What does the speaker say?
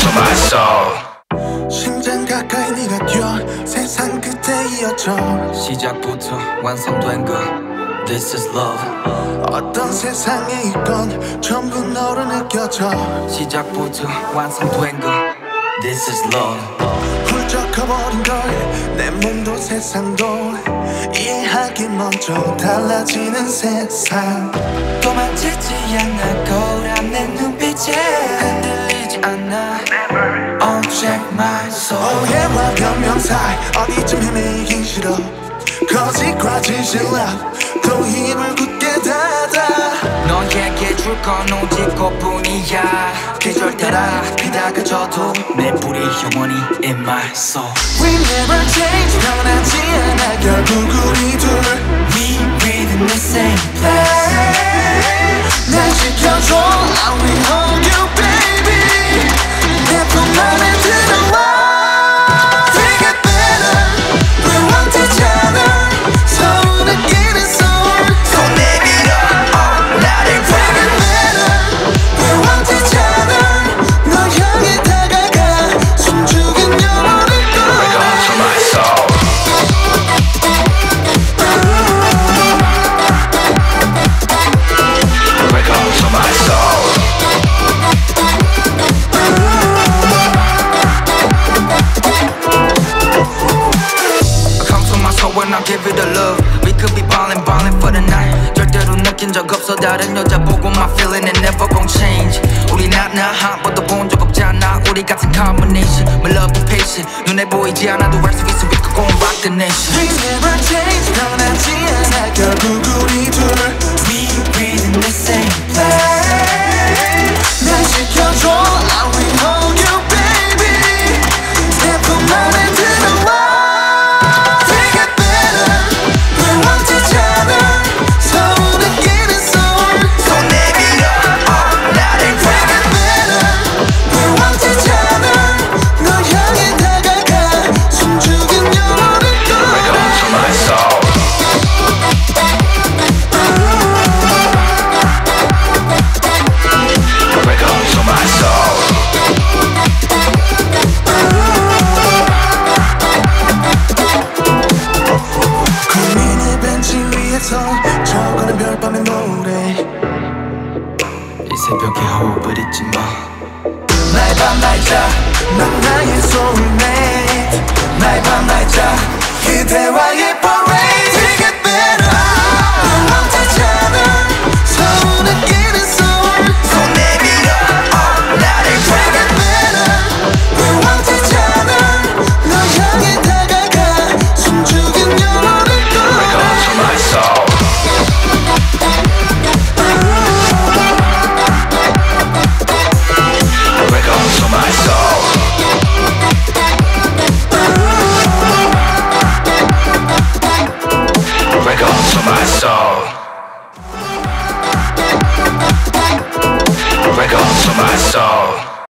to my soul. 심장 가까이 네가 뛰어 세상 끝에 이어져 시작부터 완성된 것 This is love. 어떤 세상에 있건 전부 너로 느껴져 시작부터 완성된 것 This is love. 훌쩍 커버린 걸 내 몸도 세상도 이해하기 먼저 달라지는 세상 도망치지 않아 거울한 내 눈빛에 흔들리지 않아 Oh check my soul. 오해와 변명 사이 어디쯤 헤매긴 싫어 거짓과 진실라 또 힘을 굳게 닫아 너에게 줄 건 오직 그뿐이야 계절 따라 비다가져도 내 불이 영원히 in my soul. We never change 변하지 않아 결국 우리 둘 We breathe in the same place. 날 지켜줘 I will hold you baby 내 품 안에 들어와 Take it better We want each other 서로 느끼는 soul 손 내밀어 나를 Take it better We want each other 너 향해 다가가 숨죽인 영혼을 Wake up to my soul. Wake up to my soul. Come to my soul when I give it a love. We could be ballin', ballin' for the night. 절대로 느낀 적 없어 다른 여자 보고 my feeling it never gon' change. 우리 나나 한 번도 본 적 없잖아 우리 같은 combination. My love the patient 눈에 보이지 않아도 알 수 있어 we could go and rock the nation. We never change 변하지 않아 결국 우리 둘 We breathe in the same place. 날 지켜줘 I will hold you baby 내 품 안에 들어와 Take it better We want each other 서로 느끼는 soul 손 내밀어 나를 Take it better We want each other 너 향해 다가가 숨죽인 영혼을 Wake 꺼내 up to my soul. Wake up to my soul. 고민의 벤치 위에서 적어낸 별밤의 노래 이 새벽에 호흡을 잊지 마. 날 밤 날자 넌 나의 soulmate 날 밤 날자 그대와의